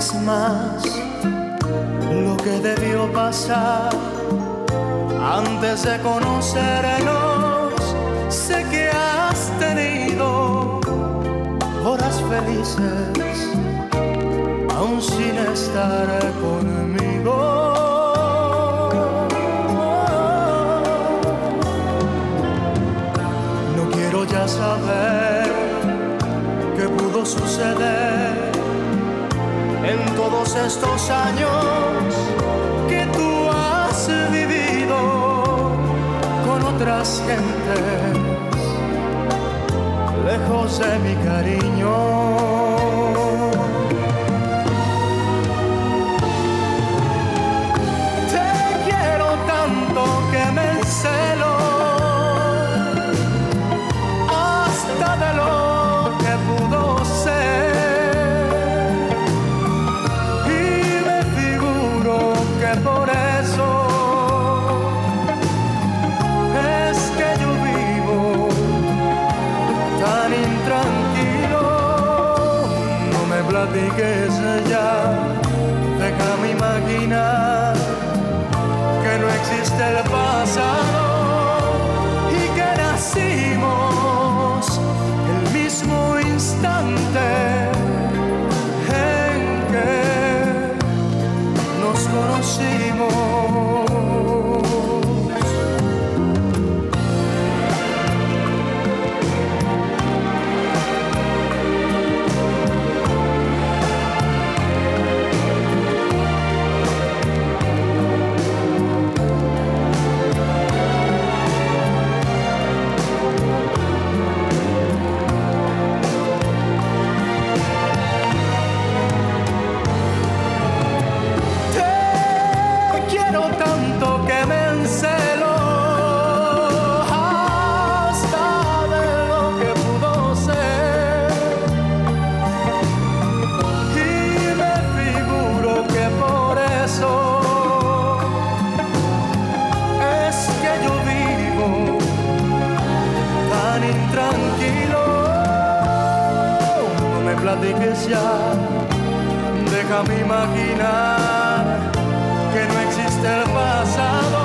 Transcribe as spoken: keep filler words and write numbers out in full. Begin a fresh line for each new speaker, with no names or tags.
es más lo que debió pasar antes de conocernos. Sé que has tenido horas felices aún sin estar conmigo. No quiero ya saber qué pudo suceder en todos estos años que tú has vivido con otras gentes, lejos de mi cariño. Te quiero tanto que me encelo hasta de lo que pudo ser, y me figuro que por eso es que yo vivo tan intranquilo. No me platiques ya, déjame imaginar que no existe el pasado y que nacimos el mismo instante en que nos conocimos. Tranquilo, no me platiques ya, déjame imaginar que no existe el pasado